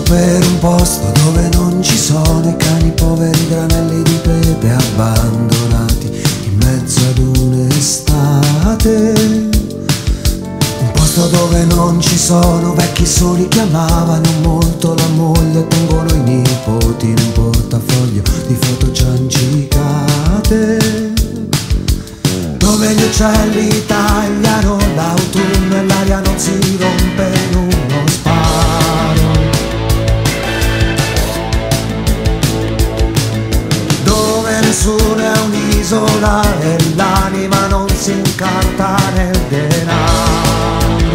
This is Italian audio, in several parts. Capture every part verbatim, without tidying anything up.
per un posto dove non ci sono i cani, poveri granelli di pepe abbandonati in mezzo ad un'estate. Un posto dove non ci sono vecchi soli che amavano molto la moglie, tengono i nipoti in un portafoglio di foto ciancicate, dove gli uccelli tagliano l'autunno e l'aria non si rompe in uno sparo, dove nessuno è un'isola e l'anima non si incarta nel denaro,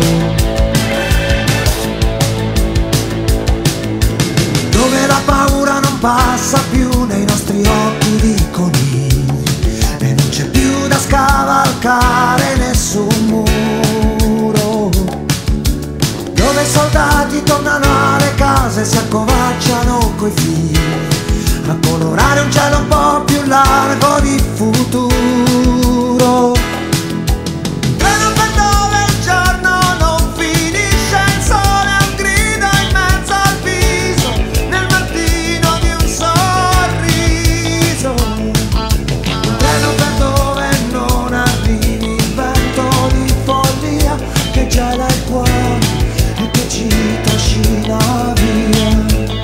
dove la paura non passa più nei nostri occhi di conigli e non c'è più da scavalcare nessun muro, dove i soldati tornano alle case e si accovacciano coi figli a colorare un cielo un po' più largo di futuro. Treno per dove il giorno non finisce, il sole è un grido in mezzo al viso, nel mattino di un sorriso. Un treno per dove non arrivi, il vento di follia che gela il cuore e che ci trascina via.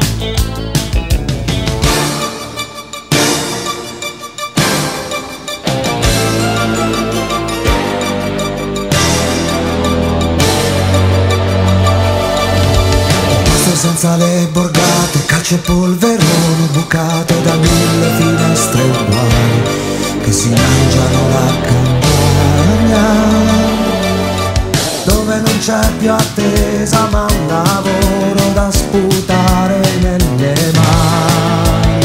Senza le borgate, calci e polveroni, bucate da mille finestre uguali che si mangiano la campagna, dove non c'è più attesa ma un lavoro da sputare nelle mani,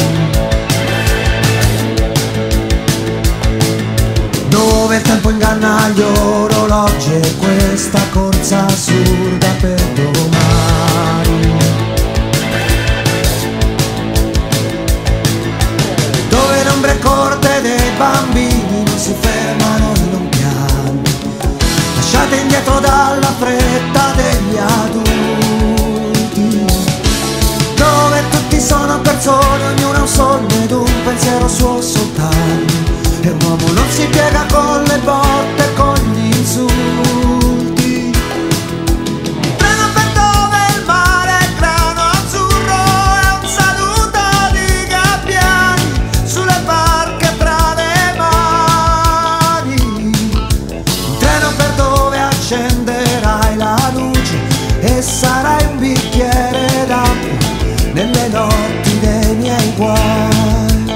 dove il tempo inganna gli orologi e questa corsa assurda per domani, dove le ombre corte dei bambini non si fermano e non piangono, lasciate indietro dalla fretta degli adulti, dove tutti sono persone, ognuno ha un sogno ed un pensiero suo soltanto, e un uomo non si piega con le botte e con gli insulti. Treno per dove il mare è grano azzurro e un saluto di gabbiani sulle barche tra le mani. Un treno per dove accenderai la luce e sarai un bicchiere d'acqua nelle notti dei miei guai.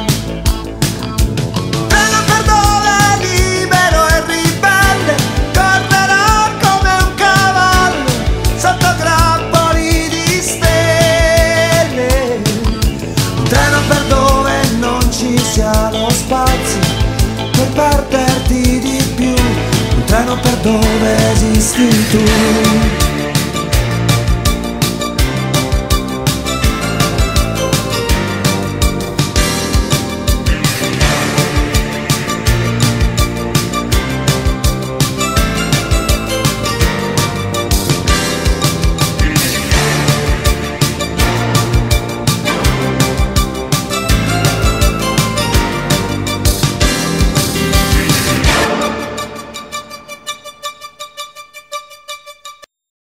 Sia lo spazio per perderti di più, un treno per dove esisti tu.